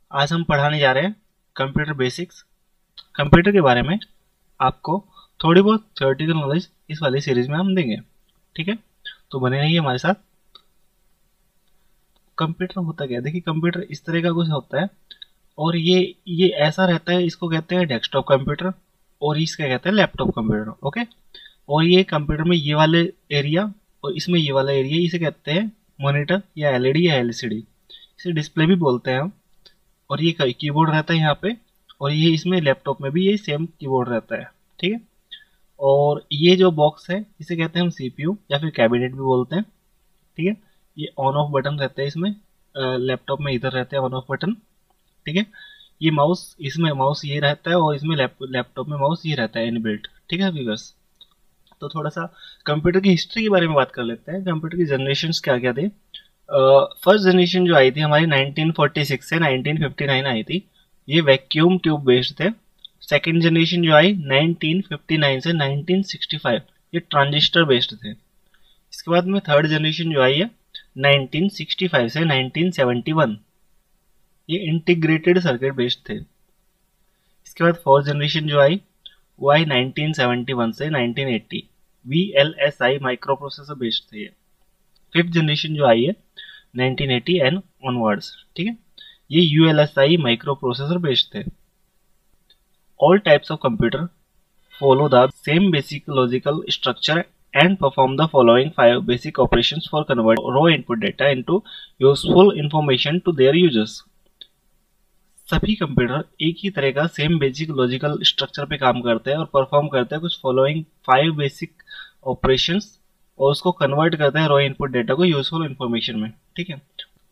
आज हम पढ़ाने जा रहे हैं कंप्यूटर बेसिक्स। कंप्यूटर के बारे में आपको थोड़ी बहुत थ्योरेटिकल नॉलेज इस वाली सीरीज में हम देंगे। ठीक है, तो बने रहिए हमारे साथ। कंप्यूटर होता क्या है, देखिए कंप्यूटर इस तरह का कुछ होता है और ये ऐसा रहता है, इसको कहते हैं डेस्कटॉप कंप्यूटर और इसका कहते हैं लैपटॉप कंप्यूटर। ओके, और ये कंप्यूटर में ये वाले एरिया और इसमें ये वाला एरिया, इसे कहते हैं मॉनिटर या एलईडी या एलसीडी, इसे डिस्प्ले भी बोलते हैं हम। और ये कीबोर्ड रहता है यहाँ पे, और ये इसमें लैपटॉप में भी ये सेम कीबोर्ड रहता है। ठीक है, और ये जो बॉक्स है इसे कहते हैं हम सीपीयू या फिर कैबिनेट भी बोलते हैं। ठीक है, ये ऑन ऑफ बटन रहता है इसमें, लैपटॉप में इधर रहते हैं ऑन ऑफ बटन। ठीक है, ये माउस, इसमें माउस ये रहता है और इसमें लैपटॉप में माउस ये रहता है इनबिल्ट। ठीक है व्यूअर्स, तो थोड़ा सा कंप्यूटर की हिस्ट्री के बारे में बात कर लेते हैं। कंप्यूटर की जनरेशन क्या क्या थे। फर्स्ट जनरेशन जो आई थी हमारी 1946 से 1959 आई थी, ये वैक्यूम ट्यूब बेस्ड थे। सेकेंड जनरेशन जो आई 1959 से 1965, ये ट्रांजिस्टर बेस्ड थे। इसके बाद में थर्ड जनरेशन जो आई है 1965 से 1971, ये इंटीग्रेटेड सर्किट बेस्ड थे। इसके बाद फोर्थ जनरेशन जो आई वो आई 1971 से 1980, VLSI माइक्रो प्रोसेसर बेस्ड थे ये। फिफ्थ जनरेशन जो आई है 1980 एंड ऑनवर्ड्स, ठीक है, ये ULSI माइक्रो प्रोसेसर बेस्ड थे। All types of computer follow the same basic logical structure and perform the following 5 basic operations for converting raw input data into useful information to their users। सभी computer एक ही तरह का same basic logical structure पे काम करते हैं और परफॉर्म करते हैं कुछ फॉलोइंग 5 बेसिक ऑपरेशंस, और उसको कन्वर्ट करते हैं रॉ इनपुट डेटा को यूजफुल इंफॉर्मेशन में। ठीक है,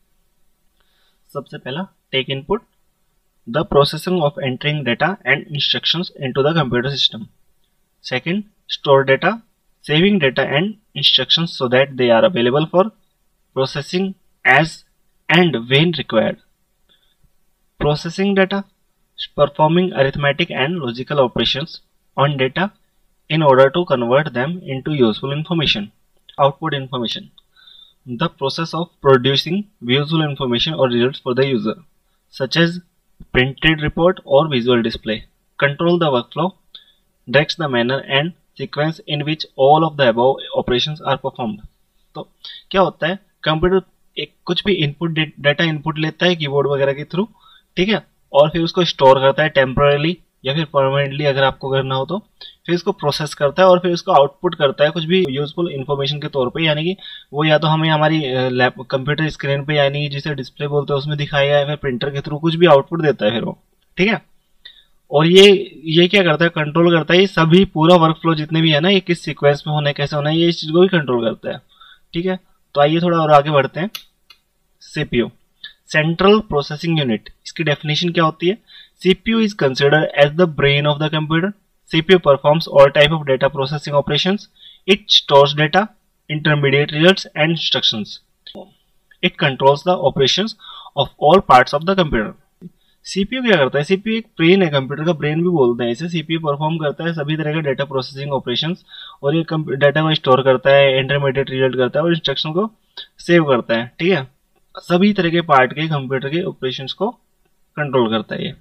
सबसे पहला take input, the processing of entering data and instructions into the computer system. Second, store data, saving data and instructions so that they are available for processing as and when required. Processing data, performing arithmetic and logical operations on data in order to convert them into useful information. Output information, the process of producing useful information or results for the user, such as printed report or visual display. Control the workflow, directs the manner and sequence in which all of the above operations are performed। तो क्या होता है, computer एक कुछ भी input data input लेता है keyboard वगैरह के थ्रू, ठीक है, और फिर उसको स्टोर करता है टेम्पररी या फिर परमानेंटली अगर आपको करना हो तो, फिर इसको प्रोसेस करता है और फिर उसको आउटपुट करता है कुछ भी यूजफुल इन्फॉर्मेशन के तौर पे। यानी कि वो या तो हमें हमारी कंप्यूटर स्क्रीन पे, यानी जिसे डिस्प्ले बोलते हैं, उसमें दिखाएगा या फिर प्रिंटर के थ्रू कुछ भी आउटपुट देता है फिर वो। ठीक है, और ये क्या करता है, कंट्रोल करता है ये सभी पूरा वर्क फ्लो जितने भी है ना, ये किस सीक्वेंस में होना है, कैसे होना है, ये इस चीज को भी कंट्रोल करता है। ठीक है, तो आइए थोड़ा और आगे बढ़ते हैं। सीपीयू, सेंट्रल प्रोसेसिंग यूनिट, इसकी डेफिनेशन क्या होती है। CPU is considered as the brain of the computer. CPU performs all type of data processing operations. It stores data, intermediate results and instructions. It controls the operations of all parts of the computer. CPU क्या करता है, CPU एक brain है, computer का brain भी बोलते हैं इसे। CPU परफॉर्म करता है सभी तरह का डेटा प्रोसेसिंग ऑपरेशंस, और ये डेटा को स्टोर करता है, इंटरमीडिएट रिजल्ट करता है और इंस्ट्रक्शन को सेव करता है। ठीक है, सभी तरह के पार्ट के कंप्यूटर के ऑपरेशंस को कंट्रोल करता है ये।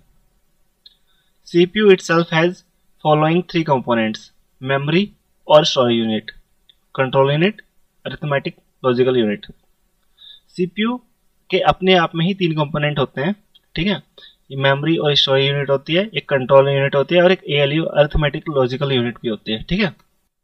CPU itself has following 3 components: memory or storage unit, control unit, arithmetic logical unit। CPU के अपने आप में ही 3 कंपोनेंट होते हैं। ठीक है, ये मेमोरी और स्टोरेज यूनिट होती है, एक कंट्रोल यूनिट होती है और एक ALU अरिथमेटिक लॉजिकल यूनिट भी होती है। ठीक है,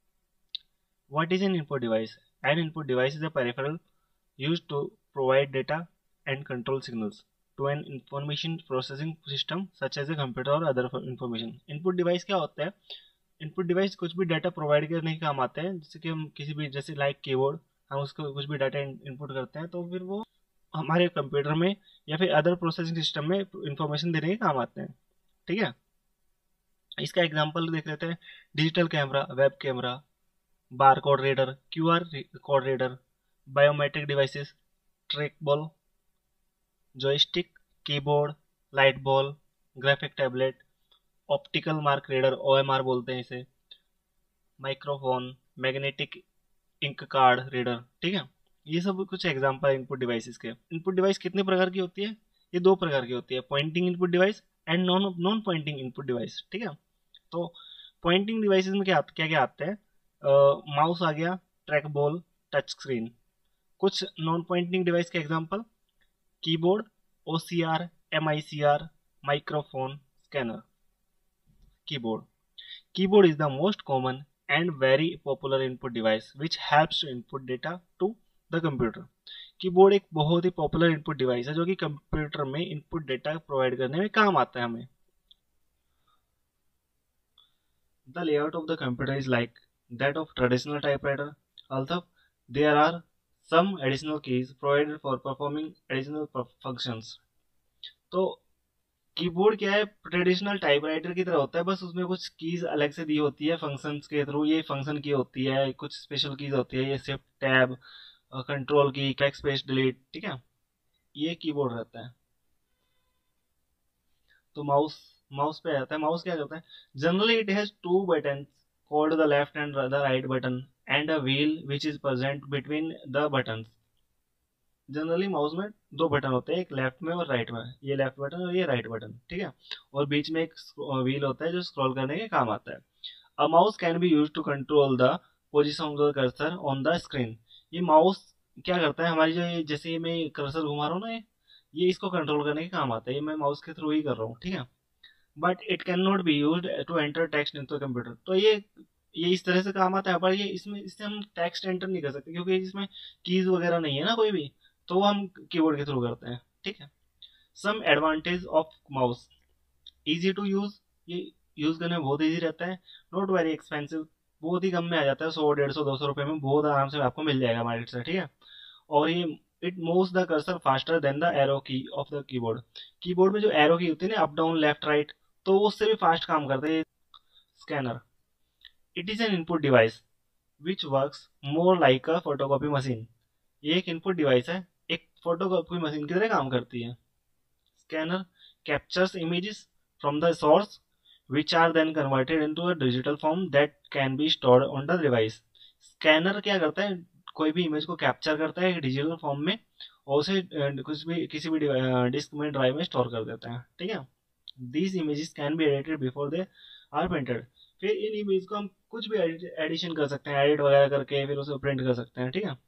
what is an input device. An input device is a peripheral used to provide data and control signals to an information processing system such as a computer or other information। Input device क्या होता है, input device कुछ भी data provide करने के काम आते हैं, जैसे कि हम किसी भी, जैसे लाइक कीबोर्ड, हम उसको कुछ भी डाटा इनपुट करते हैं तो फिर वो हमारे कंप्यूटर में या फिर अदर प्रोसेसिंग सिस्टम में इंफॉर्मेशन देने के काम आते हैं। ठीक है, इसका एग्जांपल देख लेते हैं। Digital camera, web camera, bar code reader, QR code reader, biometric devices, track ball, joystick, keyboard, light ball, graphic tablet, optical mark reader, OMR बोलते हैं इसे, microphone, magnetic ink card reader. ठीक है, ये सब कुछ एग्जांपल इनपुट डिवाइसेस के। Input device कितने प्रकार की होती है, ये दो प्रकार की होती है, pointing input device and non non pointing input device. ठीक है, तो पॉइंटिंग डिवाइसेस में क्या क्या क्या आते हैं, माउस आ गया, ट्रैक बॉल, टच स्क्रीन। कुछ नॉन पॉइंटिंग डिवाइस के example, keyboard, OCR, MICR, microphone, scanner. Keyboard, keyboard is the most common and very popular input device which helps to input data to the computer। Keyboard एक बहुत ही popular input device है जो कि computer में input data provide करने में काम आता है हमें। The layout of the computer is like that of traditional typewriter, although there are some additional keys provided for performing additional functions। तो कीबोर्ड क्या है, ट्रेडिशनल टाइपराइटर की तरह होता है, बस उसमें कुछ कीज अलग से दी होती है फंक्शंस के थ्रू। ये फंक्शन की होती है, कुछ स्पेशल कीज होती है, ये shift, tab, control key, back space, delete. ठीक है, ये कीबोर्ड रहता है। तो माउस, माउस पे आता है। माउस क्या करता है, generally it has two button called the left and the right button and a wheel which is present between the button. Generally mouse में दो बटन होते हैं, एक लेफ्ट में और राइट में, ये लेफ्ट बटन और ये राइट बटन। ठीक है, और बीच में एक व्हील होता है जो स्क्रॉल करने के काम आता है। A mouse can be use to control the position of the cursor on the screen. ये माउस क्या करता है, हमारी जो ये जैसे मैं कर्सर घुमा रहा हूँ ना, ये इसको कंट्रोल करने के काम आता है। ये मैं माउस के थ्रू ही कर रहा हूँ। ठीक है, but it can not be use to enter text into computer. तो ये इस तरह से काम आता है, पर ये इसमें इससे हम टेक्स्ट एंटर नहीं कर सकते क्योंकि इसमें कीज वगैरह नहीं है ना कोई भी, तो वो हम कीबोर्ड के थ्रू करते हैं। ठीक है, some advantage of mouse, easy to use, ये यूज करने में बहुत इजी रहता है। नॉट वेरी एक्सपेंसिव, बहुत ही कम में आ जाता है, 100, 150, 200 रुपए में बहुत आराम से आपको मिल जाएगा मार्केट से। ठीक है, और ये it moves the cursor faster than the arrow key of the keyboard. Keyboard में जो एरो की होती है ना, अप डाउन लेफ्ट राइट, तो वो उससे भी फास्ट काम करता है। Scanner, it is an input device which works more like a photocopy machine. ये एक इनपुट डिवाइस है, एक फोटोकॉपी मशीन की तरह काम करती है। Scanner captures images from the source which are then converted into a digital form that can be stored on the device। Scanner क्या करता है, कोई भी इमेज को कैप्चर करता है डिजिटल फॉर्म में और उसे कुछ भी किसी भी डिस्क में, ड्राइव में स्टोर कर देता है। ठीक है, these images can be edited before they are printed. फिर इन इमेज को हम कुछ भी एडिशन कर सकते हैं, एडिट वगैरह करके फिर उसे प्रिंट कर सकते हैं। ठीक है,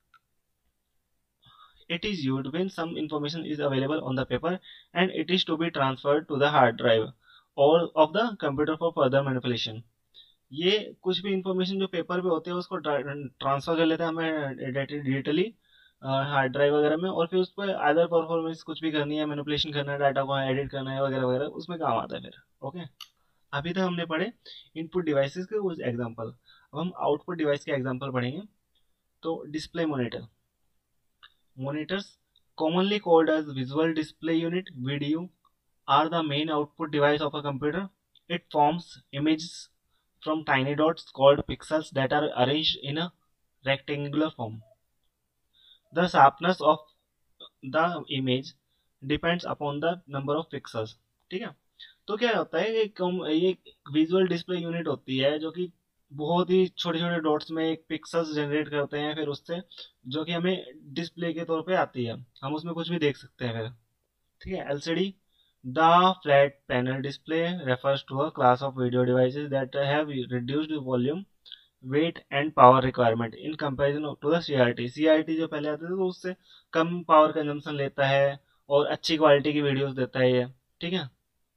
it is used when some information is available on the paper and it is to be transferred to the hard drive or of the computer for further manipulation। ये कुछ भी इंफॉर्मेशन जो पेपर पे होते हैं उसको ट्रांसफर कर लेते हैं हमें डिजिटली हार्ड ड्राइव वगैरह में, और फिर उस पर अदर परफॉर्मेंस कुछ भी करनी है, मैनिपुलेशन करना है, डाटा को एडिट करना है वगैरह वगैरह, उसमें काम आता है फिर। ओके, अभी तक हमने पढ़े इनपुट डिवाइसेस के कुछ एग्जांपल, अब हम आउटपुट डिवाइस के एग्जांपल पढ़ेंगे। तो display monitor, monitors, commonly called as visual display unit (VDU), are the main output device of a computer. It forms images from tiny dots called pixels that are arranged in a rectangular form. The sharpness of the image depends upon the number of pixels। ठीक है, तो क्या होता है, ये visual display unit होती है जो कि बहुत ही छोटे छोटे डॉट्स में एक पिक्सल्स जनरेट करते हैं, फिर उससे जो कि हमें डिस्प्ले के तौर पे आती है, हम उसमें कुछ भी देख सकते हैं फिर। ठीक है, LCD, the flat panel display refers to a class of video devices that have reduced volume, weight and power requirement in comparison to the CRT. CRT जो पहले आते थे तो उससे कम पावर कंजम्पशन लेता है और अच्छी क्वालिटी की वीडियोस देता है ये। ठीक है,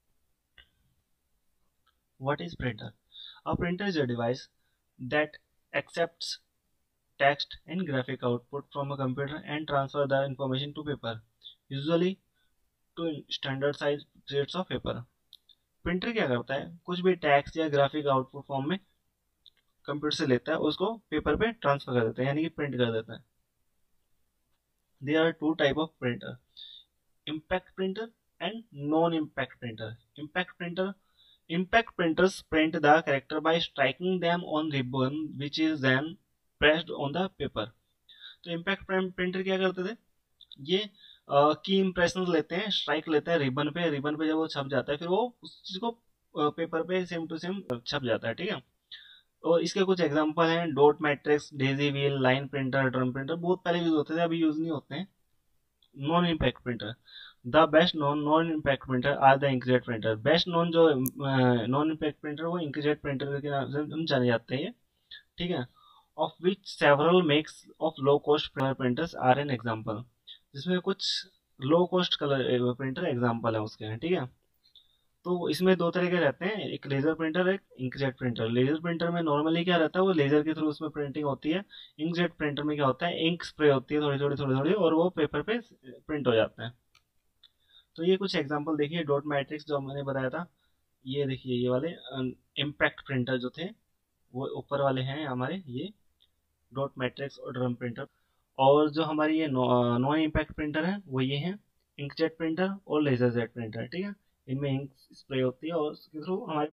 what is printer? A printer is a device that accepts text and graphic output from a computer and transfer the information to paper, usually to standard size sheets of paper। Printer क्या करता है, कुछ भी text या graphic output form में computer से लेता है, उसको पेपर पे ट्रांसफर कर देता है, यानी कि प्रिंट कर देता है। There are two type of printer, impact printer and non-impact printer। Impact printers print the character by striking them on ribbon which is then pressed on the paper। तो इम्पैक्ट प्रिंटर क्या करते थे, ये की impression लेते हैं, strike लेते हैं रिबन पे, रिबन पे जब वो छप जाता है फिर वो उस चीज को पेपर पे सेम टू सेम छप जाता है। ठीक है, और इसके कुछ एग्जांपल हैं, dot matrix, daisy wheel, line printer, drum printer. बहुत पहले यूज होते थे, अभी यूज नहीं होते हैं। Non impact printer, the best non impact printer are the inkjet printer. Best non जो नॉन इम्पैक्ट प्रिंटर वो इंकजेट प्रिंटर के नाम से हम जाने जाते हैं, ठीक है। Of which several makes of low cost printers are an example, जिसमें कुछ low cost colour printer example है उसके हैं, ठीक है। तो इसमें दो तरह के रहते हैं, एक लेजर प्रिंटर, एक इंकजेट प्रिंटर। लेजर प्रिंटर में नॉर्मली क्या रहता है, वो लेजर के थ्रू उसमें प्रिंटिंग होती है। इंकजेट प्रिंटर में क्या होता है, इंक स्प्रे होती है थोड़ी थोड़ी थोड़ी थोड़ी, और वो पेपर पे प्रिंट हो जाता है। तो ये कुछ एग्जांपल देखिए, डॉट मैट्रिक्स जो मैंने बताया था, ये देखिए ये वाले इम्पैक्ट प्रिंटर जो थे वो ऊपर वाले हैं हमारे, ये डॉट मैट्रिक्स और ड्रम प्रिंटर। और जो हमारी ये नॉन इम्पैक्ट प्रिंटर है वो ये है इंकजेट प्रिंटर और लेजर जेट प्रिंटर, ठीक है। इनमें इंक स्प्रे होती है और उसके थ्रू हमारे